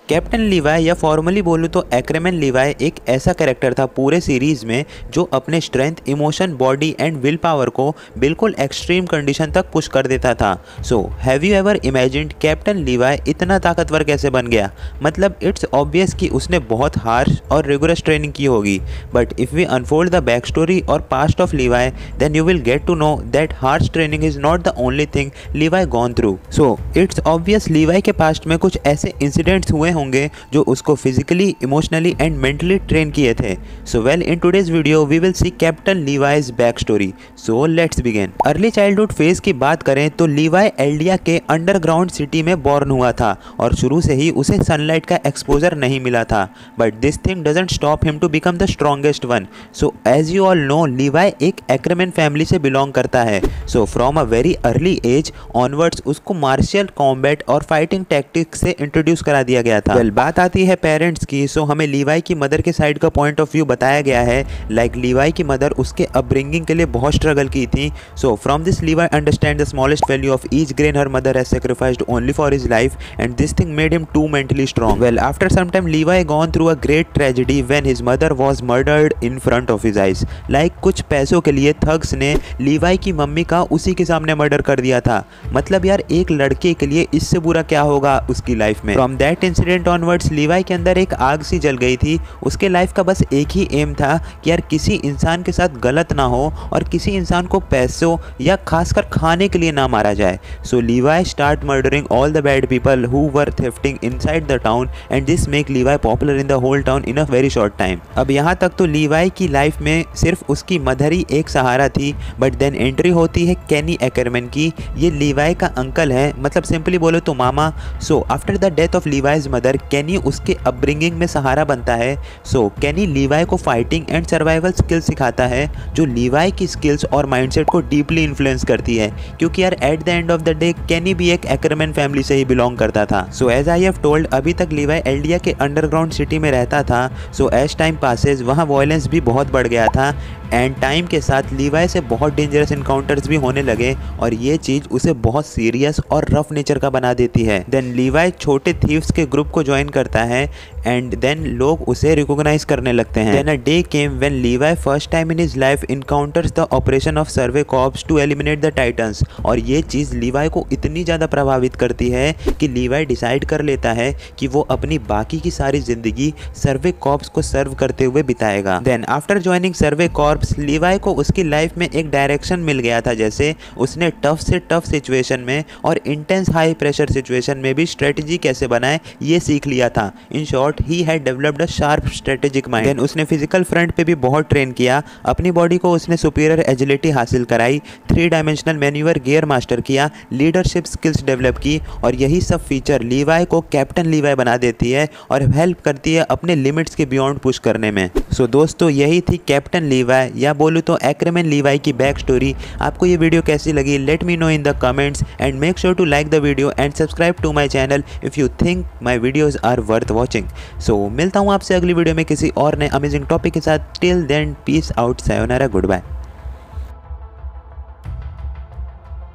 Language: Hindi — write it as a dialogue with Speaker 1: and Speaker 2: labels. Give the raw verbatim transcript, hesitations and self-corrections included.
Speaker 1: कैप्टन लीवाई या फॉर्मली बोलूँ तो एक्रेमैन लीवाई एक ऐसा कैरेक्टर था पूरे सीरीज़ में जो अपने strength, emotion, body and will power को बिल्कुल एक्सट्रीम कंडीशन तक पुश कर देता था। So have you ever imagined captain Levi इतना ताकतवर कैसे बन गया? मतलब इट्स ऑब्वियस कि उसने बहुत हार्श और रिगोरस ट्रेनिंग की होगी, but if we unfold the back story और past of Levi then you will get to know that harsh training is not the only thing Levi gone through. So it's obvious Levi के पास्ट में कुछ ऐसे इंसिडेंट्स हुए होंगे जो उसको physically, emotionally and mentally train किए थे। So well, in today's video we will see captain Levi's back story. So let's begin. Early childhood phase की बात करें तो लीवाई एल्डिया के अंडरग्राउंड सिटी में बॉर्न हुआ था और शुरू से ही उसे सनलाइट का एक्सपोजर नहीं मिला था, but this thing doesn't stop him to become the strongest one. So as you all know, Levi एक एक्रेमैन फैमिली से बिलोंग करता है। So from a very early age onwards उसको मार्शियल कॉम्बैट और फाइटिंग टैक्टिक्स से इंट्रोड्यूस करा दिया गया था। well, बात आती है पेरेंट्स की, सो हमें लीवाई की मदर के साइड का पॉइंट ऑफ व्यू बताया गया है। लाइक लीवाई की मदर उसके अपब्रिंगिंग के लिए बहुत स्ट्रगल की थी। So from this Levi understand the smallest value of each grain her mother has sacrificed only for his life and this thing made him to mentally strong. Well, after some time Levi gone through a great tragedy when his mother was murdered in front of his eyes. Like कुछ पैसों के लिए थग्स ने लीवाई की मम्मी का उसी के सामने मर्डर कर दिया था। मतलब यार, एक लड़के के लिए इससे बुरा क्या होगा उसकी लाइफ में। From that incident onwards Levi के अंदर एक आग सी जल गई थी। उसके लाइफ का बस एक ही एम था कि यार किसी इंसान के साथ गलत ना हो और किसी इंसान को पैसों या खासकर खाने के लिए ना मारा जाए। So Levi start murdering all the bad people who were thefting inside the town and this make Levi popular in the whole town in a very short time. अब यहाँ तक तो लीवाई की लाइफ में सिर्फ उसकी मदर ही एक सहारा थी, बट देन एंट्री होती है केनी एक्रेमैन की। ये लीवाई का अंकल है, मतलब सिंपली बोलो तो मामा। So after the death of Levi's mother, Kenny उसके अपब्रिंगिंग में सहारा बनता है। सो केनी लीवाई को फाइटिंग एंड सर्वाइवल स्किल्स सिखाता है जो लीवाई की स्किल्स और माइंडसेट को डीपली इन्फ्लुएंस करती है, क्योंकि यार at the end of the day Kenny भी एक एक्रेमैन फैमिली से ही बिलोंग करता था। So as I have told, अभी तक लीवाई एल्डिया के अंडरग्राउंड सिटी में रहता था। सो एज टाइम पासेज वहाँ वायलेंस भी बहुत बढ़ गया था एंड टाइम के साथ लीवाई से बहुत डेंजरस इनकाउंटर्स भी होने लगे और ये चीज़ उसे बहुत सीरियस और रफ नेचर का बना देती है। देन लीवाई छोटे थीव्स के ग्रुप को ज्वाइन करता है एंड देन लोग उसे रिकॉग्नाइज करने लगते हैं। Then a day came when Levi first time in his life encounters the operation of survey corps to eliminate the titans. और ये चीज़ लीवाई को इतनी ज़्यादा प्रभावित करती है कि लीवाई डिसाइड कर लेता है कि वो अपनी बाकी की सारी ज़िंदगी सर्वे कॉर्प्स को सर्व करते हुए बिताएगा। Then after joining survey corps, Levi को उसकी लाइफ में एक डायरेक्शन मिल गया था। जैसे उसने टफ से टफ सिचुएशन में और इंटेंस हाई प्रेशर सिचुएशन में भी स्ट्रेटजी कैसे बनाए ये सीख लिया था। In short, he had developed a sharp strategic mind. Then उसने फिजिकल फ्रंट पे भी बहुत ट्रेन किया। अपनी बॉडी को उसने सुपीरियर एजिलिटी हासिल कराई, three dimensional manoeuvre gear master किया, लीडरशिप स्किल्स डेवलप की और यही सब फीचर लीवाई को कैप्टन लीवाई बना देती है और हेल्प करती है अपने लिमिट्स के बियॉन्ड पुश करने में। सो so, दोस्तों, यही थी कैप्टन लीवाई या बोलूँ तो एक्रेमैन लीवाई की बैक स्टोरी। आपको ये वीडियो कैसी लगी? Let me know in the comments and make sure to like the video and subscribe to my channel if you think my videos are worth watching. So मिलता हूँ आपसे अगली वीडियो में किसी और नए अमेजिंग टॉपिक के साथ। टिल देन, पीस आउट, सायोनारा, गुड बाय।